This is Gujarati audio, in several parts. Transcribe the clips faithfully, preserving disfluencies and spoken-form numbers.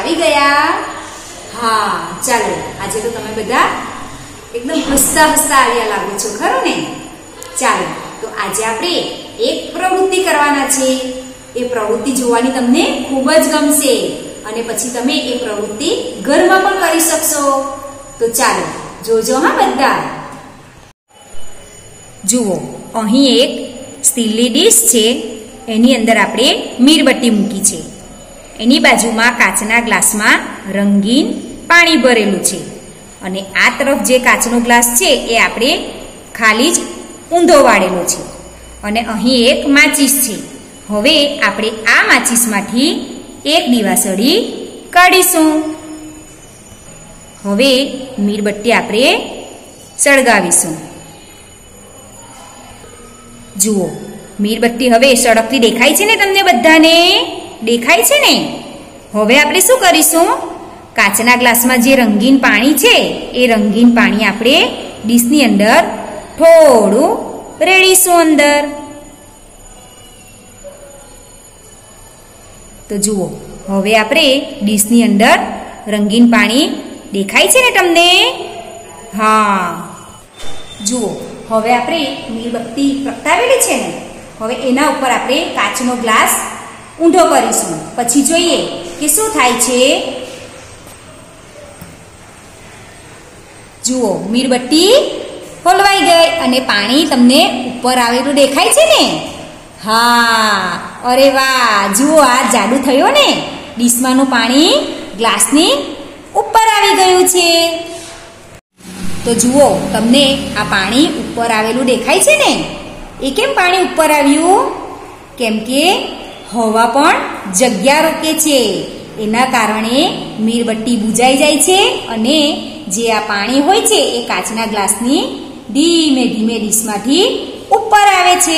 આવી ગયા? હા, ચાલો આજે તો તમે બધા એકદમ હસતા હસતા આવ્યા લાગો છો, ખરું ને? ચાલો તો આજે આપણે એક પ્રવૃત્તિ કરવાના છે. એ પ્રવૃત્તિ જોવાની તમને ખૂબ જ ગમશે અને પછી તમે એ પ્રવૃત્તિ ઘરમાં પણ કરી શકશો. તો ચાલો જોજો હા બધા. જુઓ, અહીં એક સ્ટીલની ડીશ છે. એની અંદર આપણે મીણબત્તી મૂકી છે. એની બાજુમાં કાચના ગ્લાસમાં રંગીન પાણી ભરેલું છે અને આ તરફ જે કાચનો ગ્લાસ છે એ આપણે ખાલી જ ઊંધો વાળેલો છે અને અહીં એક માચીસ છે. હવે આપણે આ માચીસમાંથી એક દીવાસળી કાઢીશું. હવે મીણબત્તી આપણે સળગાવીશું. જુઓ, મીણબત્તી હવે સળગતી દેખાય છે ને? તમને બધાને દેખાય છે ને? હવે આપણે શું કરીશું? કાચના ગ્લાસમાં જે રંગીન પાણી છે એ રંગીન પાણી આપણે ડીશની અંદર થોડું રેડીશું અંદર. તો જુઓ, હવે આપણે ડીશની અંદર રંગીન પાણી દેખાય છે ને તમને? હા, જુઓ, હવે આપણે મીણબત્તી પ્રગટાવેલી છે ને, હવે એના ઉપર આપણે કાચનો ગ્લાસ ઊંધો કરીશું. પછી જોઈએ કે શું થાય છે. જુઓ, મીણબત્તી હલવાઈ ગઈ અને પાણી તમને ઉપર આવેલું દેખાય છે ને? હા, અરે વાહ, જુઓ આ જાદુ થયો ને. ડીશમાંનું પાણી ગ્લાસની ઉપર આવી ગયું છે. તો જુઓ, તમને આ પાણી ઉપર આવેલું દેખાય છે ને? એ કેમ પાણી ઉપર આવ્યું? કેમ કે હવા પણ જગ્યા રોકે છે. એના કારણે મીણબત્તી બુઝાઈ જાય છે અને જે આ પાણી હોય છે એ કાચના ગ્લાસની ધીમે ધીમે ડીશમાંથી ઉપર આવે છે.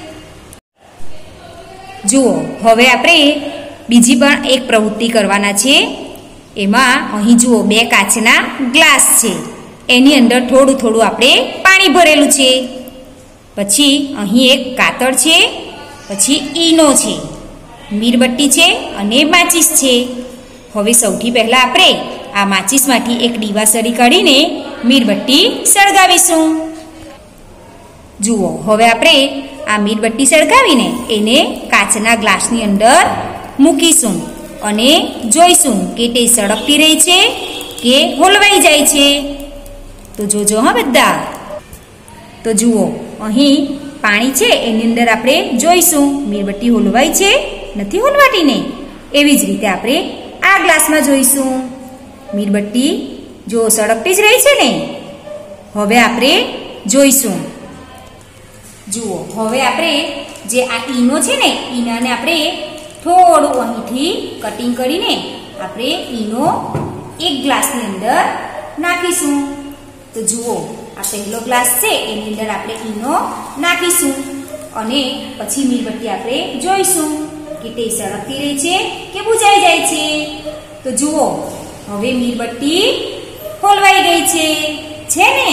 જુઓ, હવે આપણે બીજી પણ એક પ્રવૃત્તિ કરવાના છે. એમાં અહીં જુઓ, બે કાચના ગ્લાસ છે. એની અંદર થોડું થોડું આપણે પાણી ભરેલું છે. પછી અહીં એક કાતર છે, પછી ઈનો છે, મીણબત્તી છે અને માચીસ છે. હવે સૌથી પહેલાં આપણે આ માચીસમાંથી એક દીવાસળી કાઢીને મીણબત્તી સળગાવીશું. જુઓ, હવે આપણે આ મીણબત્તી સળગાવીને એને કાચના ગ્લાસની અંદર મૂકીશું અને જોઈશું કે તે સળગતી રહી છે કે હલવાઈ જાય છે. તો જોજો હા બધા. તો જુઓ, અહીં પાણી છે એની અંદર આપણે જોઈશું મીણબત્તી હલવાઈ છે, નથી હલવાતી ને? એવી જ રીતે આપણે આ ગ્લાસમાં જોઈશું મીણબત્તી જો સળગતી જ રહી છે ને? હવે આપણે જોઈશું. જુઓ, હવે આપણે જે આ ઈનો છે ને, ઈનાને આપણે થોડું અહીંથી કટિંગ કરીને આપણે ઈનો એક ગ્લાસની અંદર નાખીશું. તો જુઓ, આ પહેલો ગ્લાસ છે એની અંદર આપણે ઈનો નાખીશું અને પછી મીણબત્તી આપણે જોઈશું કે તે સળગતી રહી છે કે બુઝાઈ જાય છે. તો જુઓ, હવે મીણબત્તી હલવાઈ ગઈ છે છે ને?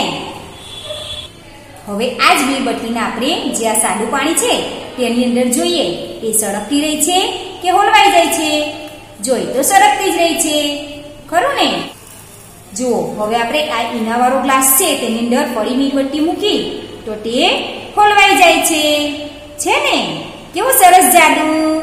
હવે આ જ મીણબત્તીને આપણે જે આ સાદું પાણી છે તેની અંદર જોઈએ એ સળગતી રહી છે કે હલવાઈ જાય છે. જોઈ તો સળગતી જ રહી છે, ખરું ને? જુઓ, હવે આપણે આ ઈનાવાળો ગ્લાસ છે તેની અંદર ફરી મીણબત્તી મૂકી તો તે હલવાઈ જાય છે છે ને? કેવું સરસ જાદુ.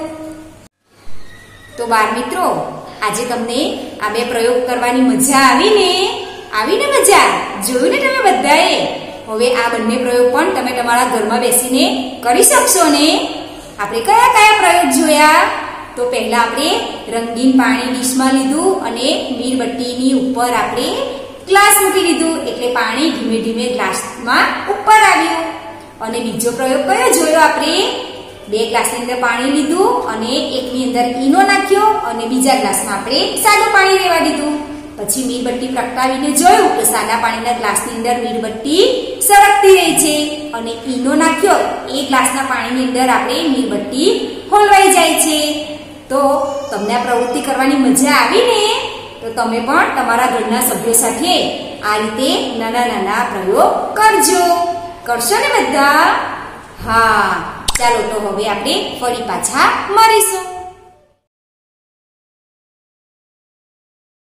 તો બાળ મિત્રો, આજે તમને આ બે પ્રયોગ કરવાની મજા આવી ને? આવીને મજા? જોયું ને તમે બધાએ? હવે આ બંને પ્રયોગ પણ તમે તમારા ઘરમાં બેસીને કરી શકશો ને? આપણે કયા કયા પ્રયોગ જોયા? તો પહેલા આપણે રંગીન પાણી ડીશમાં લીધું અને મીણબત્તીની ઉપર આપણે ગ્લાસ મૂકી દીધું એટલે પાણી ધીમે ધીમે ગ્લાસમાં ઉપર આવ્યું. અને બીજો પ્રયોગ કયો જોયો આપણે? બે ગ્લાસની અંદર પાણી લીધું અને એકની અંદર ઈનો નાખ્યો અને બીજા ગ્લાસમાં આપણે સાદું પાણી રહેવા દીધું. પછી મીણબત્તી પ્રગટાવીને જોયું તો સાદા પાણીના ગ્લાસની અંદર મીણબત્તી સળગતી રહી છે અને ઈનો નાખ્યો એ ગ્લાસના પાણીની અંદર આપણે મીણબત્તી હલવાઈ જાય છે. તો તમને આ પ્રવૃત્તિ કરવાની મજા આવી ને? તો તમે પણ તમારા ઘરના સભ્યો સાથે આ રીતે નાના નાના પ્રયોગ કરજો. કરશો ને બધા? હા, ચાલો તો હવે આપણે ફરી પાછા મળીશું.